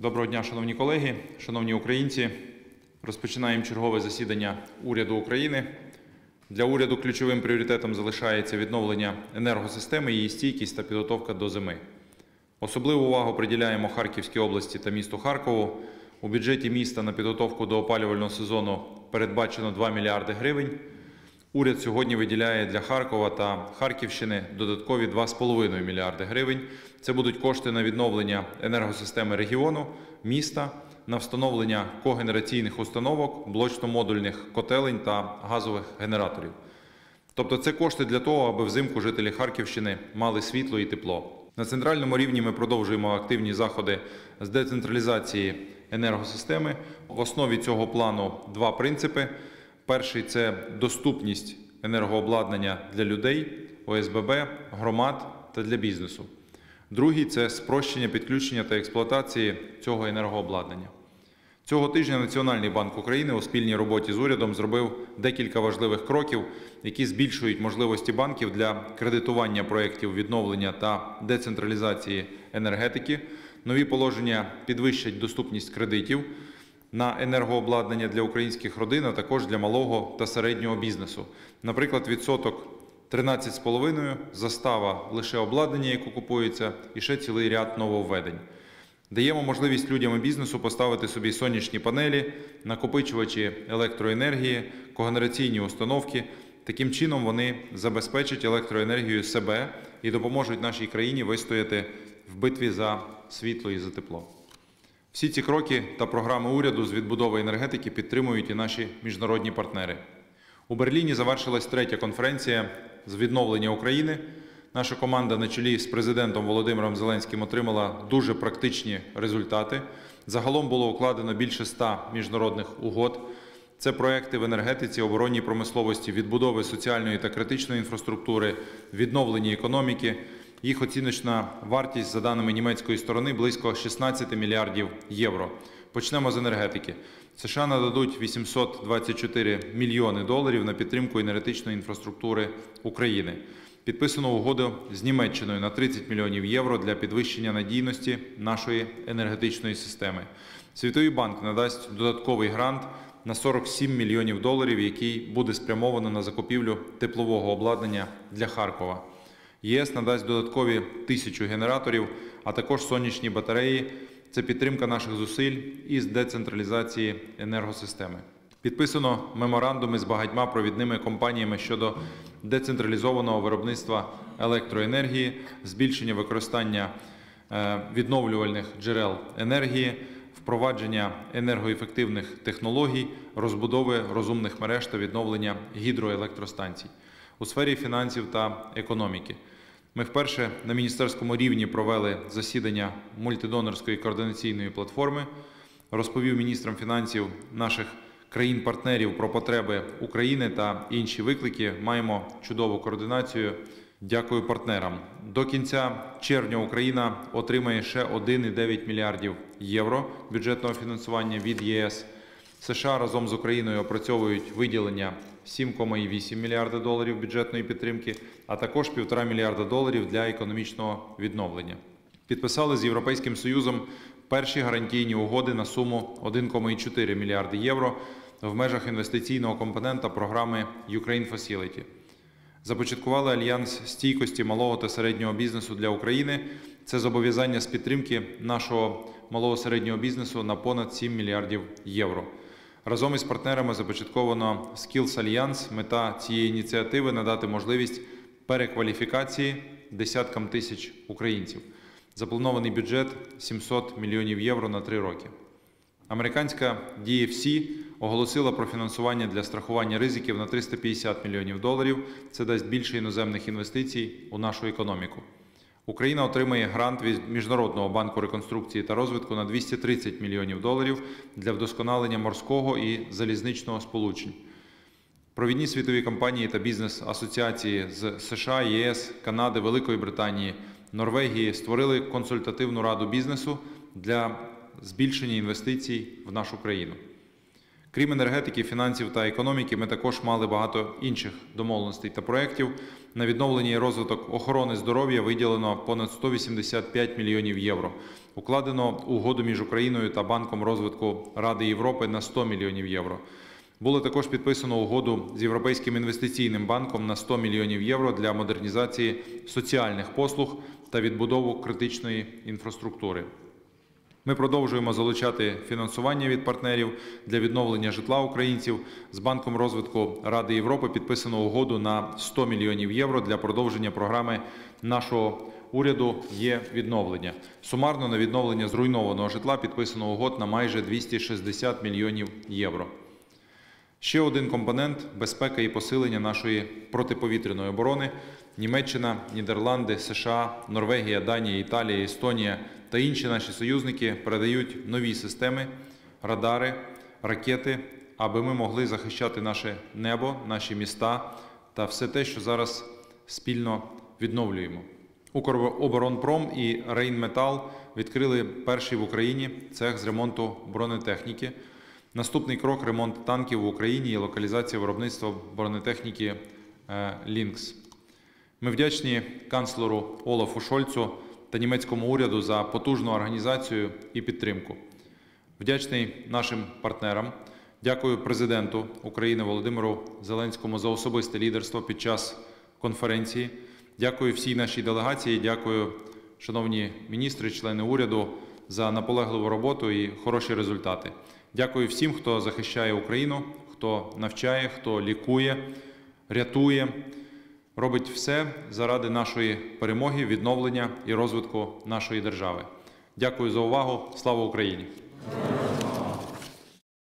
Доброго дня, шановні колеги, шановні українці. Розпочинаємо чергове засідання уряду України. Для уряду ключовим пріоритетом залишається відновлення енергосистеми, її стійкість та підготовка до зими. Особливу увагу приділяємо Харківській області та місту Харкову. У бюджеті міста на підготовку до опалювального сезону передбачено 2 мільярди гривень. Уряд сьогодні виділяє для Харкова та Харківщини додаткові 2,5 мільярди гривень. Це будуть кошти на відновлення енергосистеми регіону, міста, на встановлення когенераційних установок, блочно-модульних котелень та газових генераторів. Тобто це кошти для того, аби взимку жителі Харківщини мали світло і тепло. На центральному рівні ми продовжуємо активні заходи з децентралізації енергосистеми. В основі цього плану два принципи. Перший – це доступність енергообладнання для людей, ОСББ, громад та для бізнесу. Другий – це спрощення підключення та експлуатації цього енергообладнання. Цього тижня Національний банк України у спільній роботі з урядом зробив декілька важливих кроків, які збільшують можливості банків для кредитування проєктів відновлення та децентралізації енергетики. Нові положення підвищать доступність кредитів на енергообладнання для українських родин, а також для малого та середнього бізнесу. Наприклад, відсоток 13,5, застава лише обладнання, яке купується, і ще цілий ряд нововведень. Даємо можливість людям і бізнесу поставити собі сонячні панелі, накопичувачі електроенергії, когенераційні установки. Таким чином вони забезпечать електроенергію себе і допоможуть нашій країні вистояти в битві за світло і за тепло. Всі ці кроки та програми уряду з відбудови енергетики підтримують і наші міжнародні партнери. У Берліні завершилась третя конференція з відновлення України. Наша команда на чолі з президентом Володимиром Зеленським отримала дуже практичні результати. Загалом було укладено більше 100 міжнародних угод. Це проекти в енергетиці, оборонній промисловості, відбудови соціальної та критичної інфраструктури, відновленні економіки. Їх оціночна вартість, за даними німецької сторони, близько 16 мільярдів євро. Почнемо з енергетики. США нададуть 824 мільйони доларів на підтримку енергетичної інфраструктури України. Підписано угоду з Німеччиною на 30 мільйонів євро для підвищення надійності нашої енергетичної системи. Світовий банк надасть додатковий грант на 47 мільйонів доларів, який буде спрямовано на закупівлю теплового обладнання для Харкова. ЄС надасть додаткові 1000 генераторів, а також сонячні батареї. Це підтримка наших зусиль із децентралізації енергосистеми. Підписано меморандуми з багатьма провідними компаніями щодо децентралізованого виробництва електроенергії, збільшення використання відновлювальних джерел енергії, впровадження енергоефективних технологій, розбудови розумних мереж та відновлення гідроелектростанцій. У сфері фінансів та економіки. Ми вперше на міністерському рівні провели засідання мультидонорської координаційної платформи. Розповів міністрам фінансів наших країн-партнерів про потреби України та інші виклики. Маємо чудову координацію. Дякую партнерам. До кінця червня Україна отримає ще 1,9 мільярдів євро бюджетного фінансування від ЄС. США разом з Україною опрацьовують виділення 7,8 мільярда доларів бюджетної підтримки, а також 1,5 мільярда доларів для економічного відновлення. Підписали з Європейським Союзом перші гарантійні угоди на суму 1,4 мільярди євро в межах інвестиційного компонента програми Ukraine Facility. Започаткували Альянс стійкості малого та середнього бізнесу для України. Це зобов'язання з підтримки нашого малого середнього бізнесу на понад 7 мільярдів євро. Разом із партнерами започатковано Skills Alliance. Мета цієї ініціативи – надати можливість перекваліфікації десяткам тисяч українців. Запланований бюджет – 700 мільйонів євро на 3 роки. Американська DFC оголосила про фінансування для страхування ризиків на 350 мільйонів доларів. Це дасть більше іноземних інвестицій у нашу економіку. Україна отримає грант від Міжнародного банку реконструкції та розвитку на 230 мільйонів доларів для вдосконалення морського і залізничного сполучень. Провідні світові компанії та бізнес-асоціації з США, ЄС, Канади, Великої Британії, Норвегії створили консультативну раду бізнесу для збільшення інвестицій в нашу країну. Крім енергетики, фінансів та економіки, ми також мали багато інших домовленостей та проєктів. На відновлення і розвиток охорони здоров'я виділено понад 185 мільйонів євро. Укладено угоду між Україною та Банком розвитку Ради Європи на 100 мільйонів євро. Було також підписано угоду з Європейським інвестиційним банком на 100 мільйонів євро для модернізації соціальних послуг та відбудову критичної інфраструктури. Ми продовжуємо залучати фінансування від партнерів для відновлення житла українців. З Банком розвитку Ради Європи підписано угоду на 100 мільйонів євро для продовження програми нашого уряду «Є відновлення». Сумарно на відновлення зруйнованого житла підписано угод на майже 260 мільйонів євро. Ще один компонент – безпека і посилення нашої протиповітряної оборони. Німеччина, Нідерланди, США, Норвегія, Данія, Італія, Естонія та інші наші союзники передають нові системи, радари, ракети, аби ми могли захищати наше небо, наші міста та все те, що зараз спільно відновлюємо. Укроборонпром і Рейнметал відкрили перший в Україні цех з ремонту бронетехніки. Наступний крок – ремонт танків в Україні і локалізація виробництва бронетехніки «Лінкс». Ми вдячні канцлеру Олафу Шольцу та німецькому уряду за потужну організацію і підтримку. Вдячний нашим партнерам. Дякую президенту України Володимиру Зеленському за особисте лідерство під час конференції. Дякую всій нашій делегації, дякую, шановні міністри, члени уряду, за наполегливу роботу і хороші результати. Дякую всім, хто захищає Україну, хто навчає, хто лікує, рятує, робить все заради нашої перемоги, відновлення і розвитку нашої держави. Дякую за увагу. Слава Україні!